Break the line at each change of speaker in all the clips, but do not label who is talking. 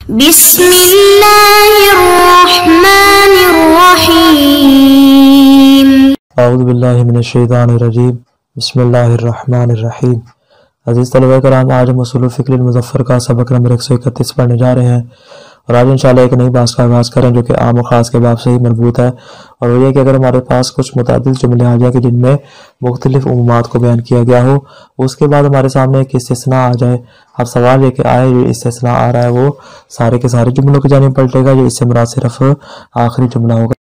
بسم اللہ الرحمن الرحیم
اعوذ باللہ من الشیطان الرجیم بسم اللہ الرحمن الرحیم۔ عزیز طلبہ کرام، آج ہم اصول الفکر المظفر کا سبق نمبر 131 پڑھنے جا رہے ہیں، اور آج انشاءاللہ ایک نئی بات کا آغاز کریں جو کہ عام و خاص کے باب سے ہی مربوط ہے، اور وہ یہ کہ اگر ہمارے پاس کچھ متعدد جملے آ جائیں کہ جن میں مختلف عمومات کو بیان کیا گیا ہو، اس کے بعد ہمارے سامنے ایک استثناء آ جائے۔ اب سوال یہ کہ آئے جو استثناء آ رہا ہے وہ سارے کے سارے جملوں کی جانب پلٹے گا یا اس سے مراد صرف آخری جملہ ہوگا؟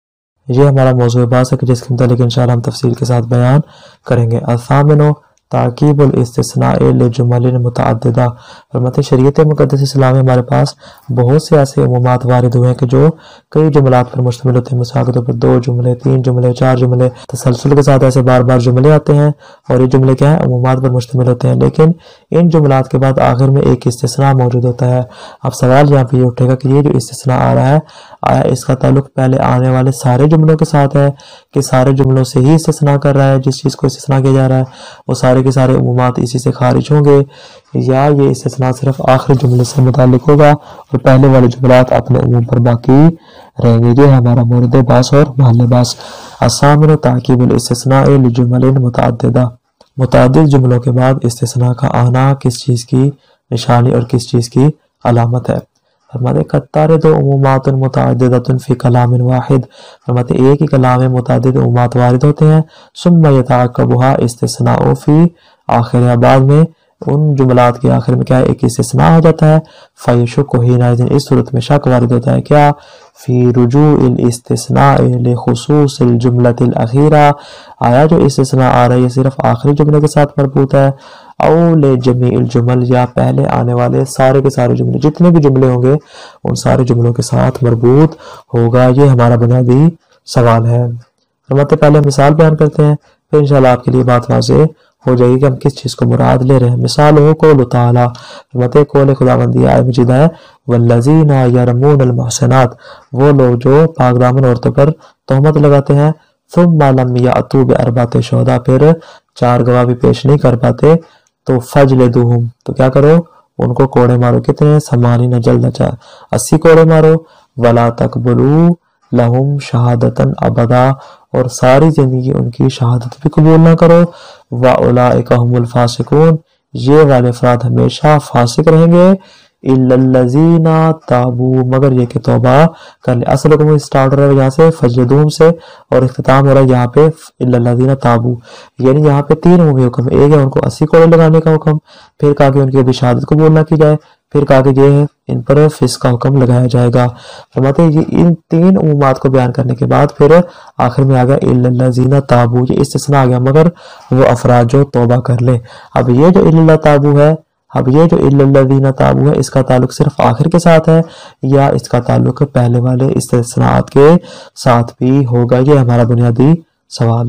یہ ہمارا موضوع بحث ہے کہ جس کے متعلق انشاءاللہ ہم تفصیل کے ساتھ بیان کریں گے۔ الثامن تاکیب الاستثناء لجمل متعددہ۔ فرماتے شریعت مقدس اسلام میں ہمارے پاس بہت سے ایسے عمومات وارد ہوئے ہیں کہ جو کئی جملات پر مشتمل ہوتے ہیں، مثال کے طور پر 2 جملے، 3 جملے، 4 جملے، تسلسل کے ساتھ ایسے بار بار جملے آتے ہیں، اور یہ جملے کیا ہیں؟ عمومات پر مشتمل ہوتے ہیں، لیکن ان جملات کے بعد آخر میں ایک استثناء موجود ہوتا ہے۔ اب سوال یہاں پہ یہ اٹھے گا کہ یہ جو استثناء آ رہا ہے، آیا اس کا تعلق پہلے آنے والے سارے جملوں کے ساتھ ہے کہ سارے جملوں سے ہی استثناء کر رہا ہے؟ جس چیز کو استثناء کیا جا رہا ہے وہ سارے کے سارے عمومات اسی سے خارج ہوں گے، یا یہ استثناء صرف آخری جملے سے متعلق ہوگا اور پہلے والے جملات اپنے عموم پر باقی رہیں گے؟ یہ ہمارا مورد بحث اور محل بحث۔ الثامن تاکیب الاستثناء لجمل متعددہ۔ متعدد جملوں کے بعد استثناء کا آنا کس چیز کی نشانی اور کس چیز کی علامت ہے؟ فرماتے قطارد عمومات متعددۃ فی کلام واحد۔ فرماتے ایک ہی کلام میں متعدد عمومات وارد ہوتے ہیں، ثم یتعقبها استثناء فی آخر، بعد میں ان جملات کے آخر میں کیا ہے؟ ایک استثناء آ جاتا ہے۔ فیشک حینئذ، اس صورت میں شک وارد ہوتا ہے کیا؟ فی رجوع الاستثناء لخصوص الجملۃ الاخیرہ، آیا جو استثناء آ رہا ہے یہ صرف آخری جملے کے ساتھ مربوط ہے، او لجمیع الجمل، یا پہلے آنے والے سارے کے سارے جملے، جتنے بھی جملے ہوں گے ان سارے جملوں کے ساتھ مربوط ہوگا؟ یہ ہمارا بنیادی سوال ہے۔ فرماتے پہلے مثال بیان کرتے ہیں، پھر انشاءاللہ آپ کے لیے بات واضح ہو جائے گی کہ ہم کس چیز کو مراد لے رہے ہیں۔ مثال ہو قول تعالیٰ، فرماتے قول خداوندی آئے مجید ہے، والذین یرمون المحصنات، وہ لوگ جو پاک دامن عورتوں پر تہمت لگاتے ہیں، ثم لم یأتوا بأربعۃ شہداء، پھر 4 گواہ بھی پیش نہیں کر پاتے، تو فجلدوہم، تو کیا کرو؟ ان کو کوڑے مارو۔ کتنے؟ 80 جلدہ، 80 کوڑے مارو۔ ولا تقبلوا لہم شہادتاً ابدا، اور ساری زندگی ان کی شہادت بھی قبول نہ کرو۔ وَأُولَئِكَ هُمُ الْفَاسِقُونَ، یہ والے افراد ہمیشہ فاسق رہیں گے۔ إِلَّا الَّذِينَ تَابُوا، مگر یہ کہ توبہ کر لے۔ اصل حکم سٹارٹ ہو رہا ہے یہاں سے فجلدوہم سے، اور اختتام ہو رہا ہے یہاں پہ إِلَّا الَّذِينَ تَابُوا، یعنی یہاں پہ 3 عمومی حکم، ایک ہے ان کو 80 کوڑے لگانے کا حکم، پھر کہا کہ ان کی ابھی شہادت قبول نہ کی جائے، پھر کہا کہ یہ ہے ان پر فسق کا حکم لگایا جائے گا۔ فرماتے ہیں یہ ان 3 عمومات کو بیان کرنے کے بعد پھر آخر میں آ گیا إِلَّا الَّذِينَ تَابُوا، یہ استثناء آ گیا، مگر وہ افراد جو توبہ کر لیں۔ اب یہ جو إِلَّا تَابُوا ہے، اب یہ جو إِلَّا الَّذِينَ تَابُوا ہے، اس کا تعلق صرف آخر کے ساتھ ہے یا اس کا تعلق پہلے والے استثناءات کے ساتھ بھی ہوگا؟ یہ ہمارا بنیادی سوال۔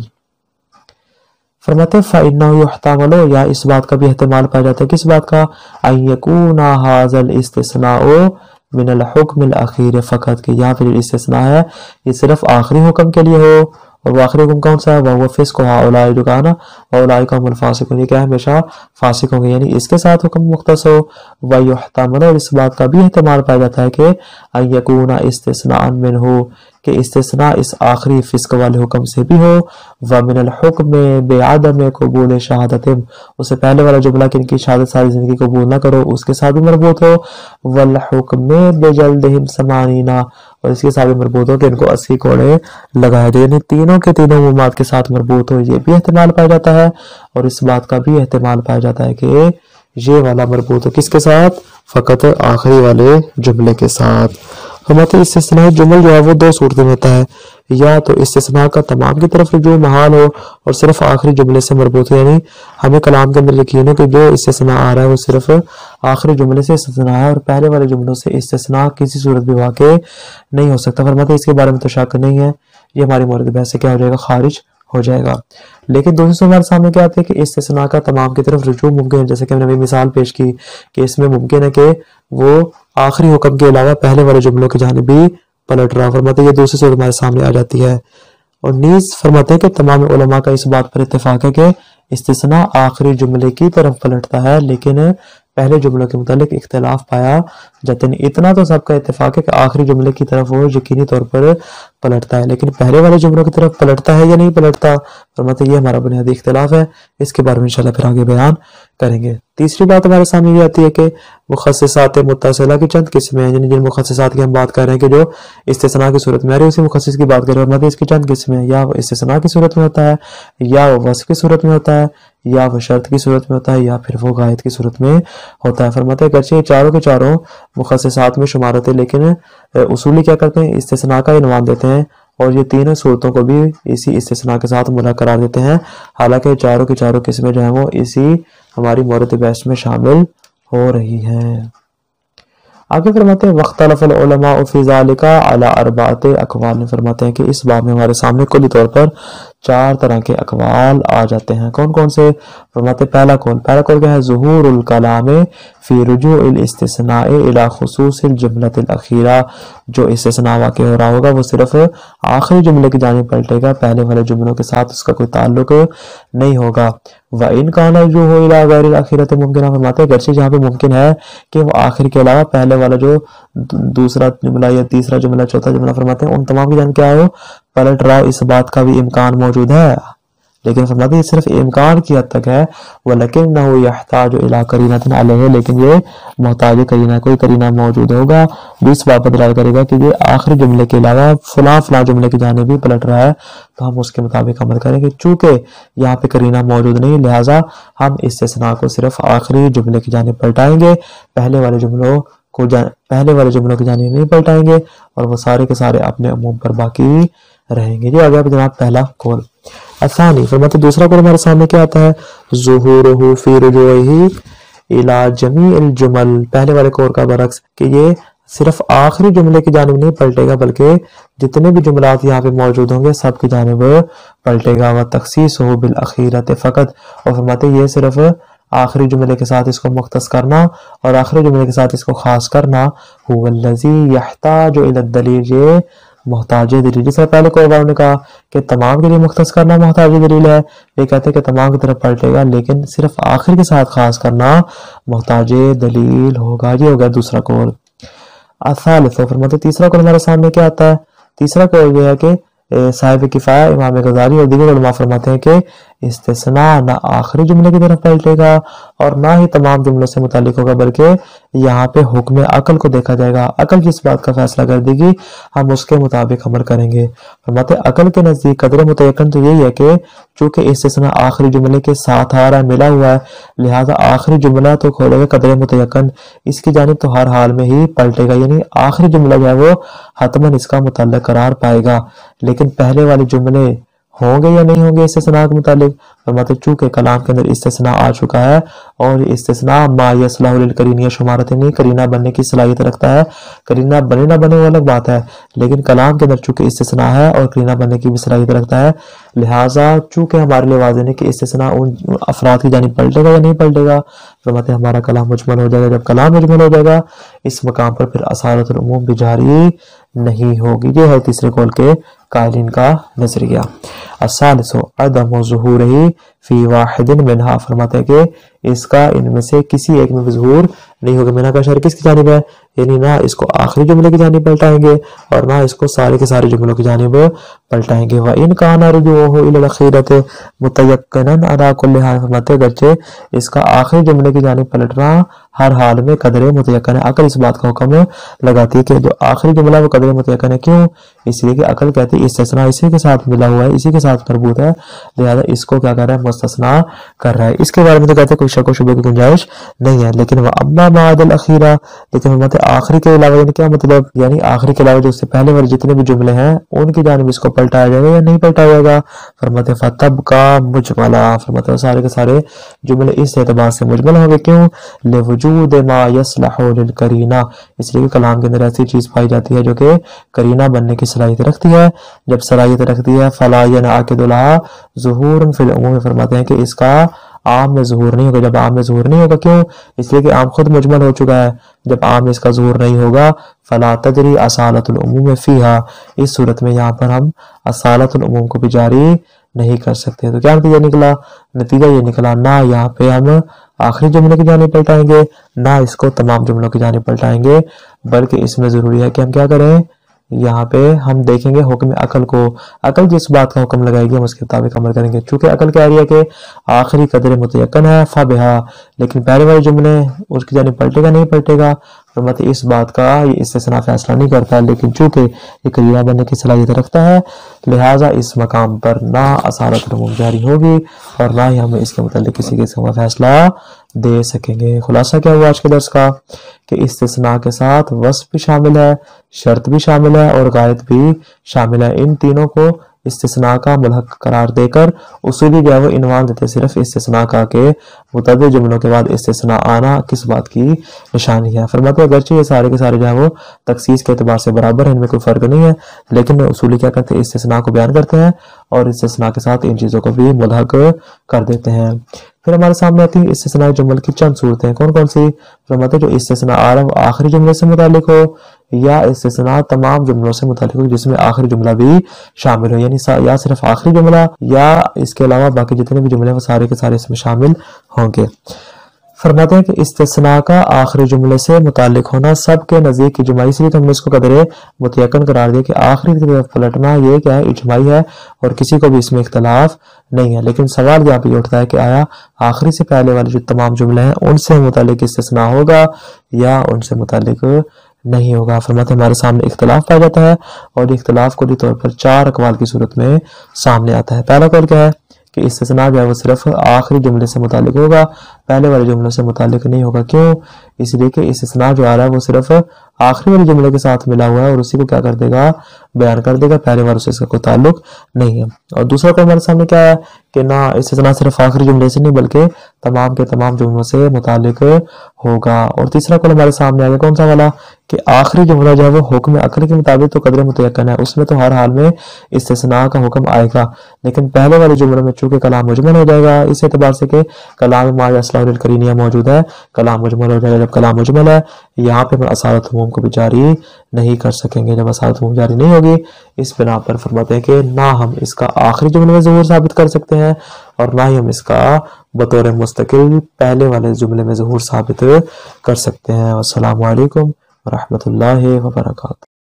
فرماتے فَإِنَّهُ يُحْتَمَلُ، یا اس بات کا بھی احتمال پایا جاتا ہے، کس بات کا؟ أَن يَكُونَ هَذَا الْإِسْتِثْنَاءُ مِنَ الْحُكْمِ الْأَخِيرِ فقط، کہ یہاں پھر استثناء ہے یہ صرف آخری حکم کے لیے ہو، اور وہ آخری حکم کون سا ہے؟ وَهُوَ فِسْقُ هَؤُلَاءِ، جو کہا نا وَأُولَئِكَ هُمُ الْفَاسِقُونَ، یہ کیا ہے؟ ہمیشہ فاسق ہوں گے، یعنی اس کے ساتھ حکم مختص ہو۔ وَيُحْتَمَلُ، اور اس بات کا بھی احتمال پایا جاتا ہے کہ أَن يَكُونَ اسْتِثْنَاءً مِنْهُ، کہ استثناء اس آخری فسق والے حکم سے بھی ہو۔ وَمِنَ الْحُكْمِ بِعَدَمِ قبول شہادتہم، اس سے پہلے والا جملہ کہ ان کی شہادت ساری زندگی قبول نہ کرو، اس کے ساتھ بھی مربوط ہو۔ وَالْحُكْمِ بِجَلْدِهِمْ 80، اور اس کے ساتھ بھی مربوط ہو کہ ان کو 80 کوڑے لگائے دے، یعنی تینوں کے تینوں عمومات کے ساتھ مربوط ہو، یہ بھی احتمال پایا جاتا ہے، اور اس بات کا بھی احتمال پایا جاتا ہے کہ یہ والا مربوط ہو کس کے ساتھ؟ فقط آخری والے جملے کے ساتھ۔ فرماتے استثناء جمل جو ہے وہ 2 صورتیں ہوتا ہے، یا تو استثناء کا تمام کی طرف رجوع محال ہو اور صرف آخری جملے سے مربوط ہو، یعنی ہمیں کلام کے اندر یقین ہے کہ جو استثناء آ رہا ہے وہ صرف آخری جملے سے استثناء ہے اور پہلے والے جملوں سے استثناء کسی صورت بھی واقع نہیں ہو سکتا۔ فرماتے اس کے بارے میں تو شک نہیں ہے، یہ ہماری مورد بحث سے کیا ہو جائے گا؟ خارج ہو جائے گا۔ لیکن دوسری صورت ہمارے سامنے کیا آتی ہے کہ استثناء کا تمام کی طرف رجوع ممکن ہے، جیسے کہ ہم نے ابھی مثال پیش کی کہ اس میں ممکن ہے کہ وہ آخری حکم کے علاوہ پہلے والے جملوں کی جانب بھی پلٹ رہا۔ فرماتے یہ دوسری صورت ہمارے سامنے آ جاتی ہے، اور نیز فرماتے ہیں کہ تمام علماء کا اس بات پر اتفاق ہے کہ استثناء آخری جملے کی طرف پلٹتا ہے، لیکن پہلے جملوں کے متعلق اختلاف پایا جاتا ہے۔ اتنا تو سب کا اتفاق ہے کہ آخری جملے کی طرف وہ یقینی طور پر پلٹتا ہے، لیکن پہلے والے جملوں کی طرف پلٹتا ہے یا نہیں پلٹتا، فرماتے یہ ہمارا بنیادی اختلاف ہے، اس کے بارے میں انشاءاللہ پھر آگے بیان کریں گے۔ تیسری بات ہمارے سامنے یہ آتی ہے کہ مخصصات متصلہ کی چند قسمیں ہیں، یعنی جن مخصصات کی ہم بات کر رہے ہیں کہ جو استثناء کی صورت میں آ رہی ہے، اسی مخصص کی بات کر رہے ہیں، اور اس کی چند قسمیں ہیں، یا وہ استثناء کی صورت میں ہوتا ہے، یا وہ وصف کی صورت میں ہوتا ہے، یا وہ شرط کی صورت میں ہوتا ہے، یا پھر وہ غائب کی صورت میں ہوتا ہے۔ فرماتے ہیں اگرچہ چاروں کے چاروں مخصصات میں شمار ہوتے ہیں، لیکن اصولی کیا کرتے ہیں، استثناء کا عنوان دیتے ہیں، اور یہ تینوں صورتوں کو بھی اسی استثناء کے ساتھ ملحق قرار دیتے ہیں، حالانکہ چاروں کی چاروں قسمیں جو ہیں وہ اسی ہماری مورد بحث میں شامل ہو رہی ہیں۔ آگے فرماتے ہیں وختلف العلماء فی ذالک علی اربعۃ اقوال، فرماتے ہیں کہ اس باب میں ہمارے سامنے کلی طور پر 4 طرح کے اقوال آ جاتے ہیں۔ کون کون سے؟ فرماتے پہلا قول کیا ہے، ظہور الکلام فی رجوع الاستثناء الی خصوص الجملۃ الاخیرہ، جو استثناء واقع ہو رہا ہوگا وہ صرف آخری جملے کی جانب پلٹے گا، پہلے والے جملوں کے ساتھ اس کا کوئی تعلق نہیں ہوگا۔ وَإِنْ كَانَ الرُّجُوعُ إِلَىٰ غَيْرِ الْأَخِيرَةِ مُمْكِنًا، فرماتے ہیں اگرچہ جہاں پہ ممکن ہے کہ وہ آخر کے علاوہ پہلے والا جو دوسرا جملہ یا تیسرا جملہ چوتھا جملہ، فرماتے ہیں ان تمام کی جانب کیا ہو، پلٹ رہا، اس بات کا بھی امکان موجود ہے، لیکن فرماتے ہیں یہ صرف امکان کی حد تک ہے، وَلَكِنَّهُ يَحْتَاجُ إِلَىٰ قَرِينَةٍ عَلَيْهِ، لیکن یہ محتاج قرینہ، کوئی قرینہ موجود ہوگا جو اس بات پر دلالت کرے گا کہ یہ آخری جملے کے علاوہ فلاں جملے کی جانب بھی پلٹ رہا ہے، تو ہم اس کے مطابق عمل کریں گے۔ چونکہ یہاں پہ قرینہ موجود نہیں، لہٰذا ہم استثناء کو صرف آخری جملے کی جانب پلٹائیں گے، پہلے والے جملوں کی جانب نہیں پلٹائیں گے، اور وہ سارے کے سارے اپنے عموم پر باقی رہیں گے۔ آگے جناب پہلا قول۔ الثانی، فرماتے دوسرا قول ہمارے سامنے کیا آتا ہے، ظہورہ فی رجوعہ الی جمیع الجمل، پہلے والے قول کا برعکس کہ یہ صرف آخری جملے کی جانب نہیں پلٹے گا بلکہ جتنے بھی جملات یہاں پہ موجود ہوں گے سب کی جانب پلٹے گا، وتخصیصہ بالاخیرۃ فقط، اور فرماتے یہ صرف آخری جملے کے ساتھ اس کو مختص کرنا اور آخری جملے کے ساتھ اس کو خاص کرنا، هو الذی یحتاج الی الدلیل، یہ محتاج دلیل، جس سے پہلے قول والوں نے کہا کہ تمام کے لیے مختص کرنا محتاج دلیل ہے، یہ کہتے ہیں کہ تمام کی طرف پلٹے گا لیکن صرف آخر کے ساتھ خاص کرنا محتاج دلیل ہوگا۔ یہ ہو گیا دوسرا قول۔ الثالث، فرماتے تیسرا قول ہمارے سامنے کیا آتا ہے، تیسرا قول یہ ہے کہ صاحب کفایہ امام غزالی اور دیگر علماء فرماتے ہیں کہ استثناء نہ آخری جملے کی طرف پلٹے گا اور نہ ہی تمام جملوں سے متعلق ہوگا، بلکہ یہاں پہ حکم عقل کو دیکھا جائے گا، عقل جس بات کا فیصلہ کر دے گی ہم اس کے مطابق عمل کریں گے۔ فرماتے عقل کے نزدیک قدر متیقن تو یہی ہے کہ چونکہ استثناء آخری جملے کے ساتھ آ رہا ہے، ملا ہوا ہے، لہذا آخری جملہ تو کھولے گا قدر متیقن، اس کی جانب تو ہر حال میں ہی پلٹے گا، یعنی آخری جملہ جو ہے وہ حتماً اس کا متعلق قرار پائے گا، لیکن پہلے والے جملے ہوں گے یا نہیں ہوں گے استثناء کے متعلق، فرماتے چونکہ کلام کے اندر استثناء آ چکا ہے اور استثناء ما یصلح للقرینہ شمارت نہیں، قرینہ بننے کی صلاحیت رکھتا ہے، قرینہ بنے نہ بنے وہ الگ بات ہے، لیکن کلام کے اندر چونکہ استثناء ہے اور قرینہ بننے کی بھی صلاحیت رکھتا ہے، لہٰذا چونکہ ہمارے لیے واضح ہے کہ استثناء ان افراد کی جانب پلٹے گا یا نہیں پلٹے گا، فرماتے ہمارا کلام مجمل ہو جائے گا، جب کلام مجمل ہو جائے گا اس مقام پر پھر اصالۃ العموم بھی جاری نہیں ہوگی۔ یہ ہے تیسرے قول کے قائلین کا نظریہ۔ الثالث عدم ظہورہ فی واحد منہا، فرماتے ہیں کہ اس کا ان میں سے کسی ایک میں ظہور نہیں ہوگا۔ منہا کا اشارہ کس کی جانب ہے، یعنی نہ اس کو آخری جملے کی جانب پلٹائیں گے اور نہ اس کو سارے کے سارے جملوں کی جانب پلٹائیں گے۔ وَإِنْ كَانَ رُجُوعُهُ إِلَى الْأَخِيرَةِ مُتَيَقِّنًا عَلَى كُلِّ حَالٍ، فرماتے اگرچہ اس کا آخری جملے کی جانب پلٹنا ہر حال میں قدر متیقن ہے، عقل اس بات کا حکم لگاتی ہے کہ جو آخری جملہ وہ قدر متیقن ہے، کیوں؟ اس لیے کہ عقل کہتی ہے استثناء اسی کے ساتھ ملا ہوا ہے، اسی کے ساتھ مربوط ہے، لہذا اس کو کیا کر رہا ہے، مستثنیٰ کر رہا ہے۔ اس کے بارے میں تو کہتے ہیں کوئی شک و شبہ کی گنجائش نہیں ہے، لیکن وَأَمَّا بَعْدَ الْأَخِيرَةِ، لیکن فرماتے آخری کے علاوہ، یعنی کیا مطلب، یعنی آخری کے علاوہ جو اس سے پہلے والے جتنے بھی جملے ہیں ان کی جانب اس کو پلٹایا جائے گا یا نہیں پلٹایا جائے گا، فرماتے فَتَبْقَى مُجْمَلًا، فرماتے سارے کے سارے جملے اس اعتبار سے مجمل ہوں گے، کیوں؟ لِوُجُودِ مَا يَصْلَحُ لِلْقَرِینَہ، اس لیے کہ کلام کے اندر ایسی چیز پائی جاتی ہے جو کہ قرینہ بننے کی صلاحیت رکھتی ہے، جب صلاحیت رکھتی ہے فَلَا يَنْعَقِدُ لَهَا ظُهُورٌ فِي الْعُمُومِ، فرماتے ہیں کہ اس کا عام میں ظہور نہیں ہوگا۔ جب عام میں ظہور نہیں ہوگا، کیوں؟ اس لیے کہ عام خود مجمل ہو چکا ہے، جب عام میں اس کا ظہور نہیں ہوگا فَلَا تَجْرِي اصالۃ العموم فِيهَا، اس صورت میں یہاں پر ہم اصالۃ العموم کو بھی جاری نہیں کر سکتے۔ تو کیا نتیجہ نکلا؟ نتیجہ یہ نکلا نہ یہاں پہ ہم آخری جملے کی جانب پلٹائیں گے نہ اس کو تمام جملوں کی جانب پلٹائیں گے، بلکہ اس میں ضروری ہے کہ ہم کیا کریں، یہاں پہ ہم دیکھیں گے حکم عقل کو، عقل جس بات کا حکم لگائے گی ہم اس کے مطابق عمل کریں گے۔ چونکہ عقل کہہ رہی ہے کہ آخری قدر متیقن ہے فبہا، لیکن پہلے والے جملے اس کی جانب پلٹے گا نہیں پلٹے گا، فرماتے اس بات کا یہ استثناء فیصلہ نہیں کرتا، لیکن چونکہ یہ قریبہ بننے کی صلاحیت رکھتا ہے لہٰذا اس مقام پر نہ اصالت العموم جاری ہوگی اور نہ ہی ہمیں اس کے متعلق کسی قسم کا فیصلہ دے سکیں گے۔ خلاصہ کیا ہوا آج کے درس کا کہ استثناء کے ساتھ وصف بھی شامل ہے، شرط بھی شامل ہے اور غائط بھی شامل ہے۔ ان تینوں کو استثناء کا ملحق قرار دے کر اصولی جو ہے وہ عنوان دیتے صرف استثناء کا کہ متعدد جملوں کے بعد استثناء آنا کس بات کی نشانی ہے۔ فرماتے ہیں اگرچہ یہ سارے کے سارے جو ہے وہ تخصیص کے اعتبار سے برابر ہیں، ان میں کوئی فرق نہیں ہے، لیکن اصولی کیا کرتے ہیں، استثناء کو بیان کرتے ہیں اور استثناء کے ساتھ ان چیزوں کو بھی ملحق کر دیتے ہیں۔ پھر ہمارے سامنے آتی ہے استثناء جمل کی چند صورتیں، کون کون سی؟ فرماتے ہیں جو استثناء عارف آخری جملے سے متعلق ہو یا استثناء تمام جملوں سے متعلق ہو جس میں آخری جملہ بھی شامل ہو، یعنی یا صرف آخری جملہ یا اس کے علاوہ باقی جتنے بھی جملے وہ سارے کے سارے اس میں شامل ہوں گے۔ فرماتے ہیں کہ استثناء کا آخری جملے سے متعلق ہونا سب کے نزدیک اجماعی، سے تو ہم نے اس کو قدر متیقن قرار دیا کہ آخری کی طرف پلٹنا یہ کیا ہے، اجماعی ہے اور کسی کو بھی اس میں اختلاف نہیں ہے۔ لیکن سوال یہاں پہ یہ اٹھتا ہے کہ آیا آخری سے پہلے والے جو تمام جملے ہیں ان سے متعلق استثناء ہوگا یا ان سے متعلق نہیں ہوگا؟ فرماتے ہیں ہمارے سامنے اختلاف پایا جاتا ہے اور یہ اختلاف کلی طور پر 4 اقوال کی صورت میں سامنے آتا ہے۔ پہلا قول کیا ہے کہ استثناء جو ہے وہ صرف آخری جملے سے متعلق ہوگا، پہلے والے جملے سے متعلق نہیں ہوگا۔ کیوں؟ اس لیے کہ استثناء جو آ رہا ہے وہ صرف آخری والے جملے کے ساتھ ملا ہوا ہے اور اسی کو کیا کر دے گا، بیان کر دے گا، پہلے والے سے اس کا کوئی تعلق نہیں ہے۔ اور دوسرا قول ہمارے سامنے کیا ہے کہ نہ استثناء صرف آخری جملے سے نہیں بلکہ تمام کے تمام جملوں سے متعلق ہوگا۔ اور تیسرا قول ہمارے سامنے آگے کون سا والا کہ آخری جملہ جو ہے وہ حکم عقل کے مطابق تو قدر متیقن ہے، اس میں تو ہر حال میں استثناء کا حکم آئے گا، لیکن پہلے والے جملے میں چونکہ کلام مجمل ہو جائے گا اس اعتبار سے کہ کلام ما یصلح للقرینیہ موجود ہے، کلام مجمل ہو جائے گا۔ جب کلام مجمل ہے یہاں پہ اصالت عموم کو بھی جاری نہیں کر سکیں گے، جب اصالت عموم جاری نہیں ہوگی اس بنا پر فرماتے ہیں کہ نہ ہم اس کا آخری جملے میں ظہور ثابت کر سکتے ہیں اور نہ ہی ہم اس کا بطور مستقل پہلے والے جملے میں ظہور ثابت کر سکتے ہیں۔ السلام علیکم ورحمۃ اللہ وبرکاتہ۔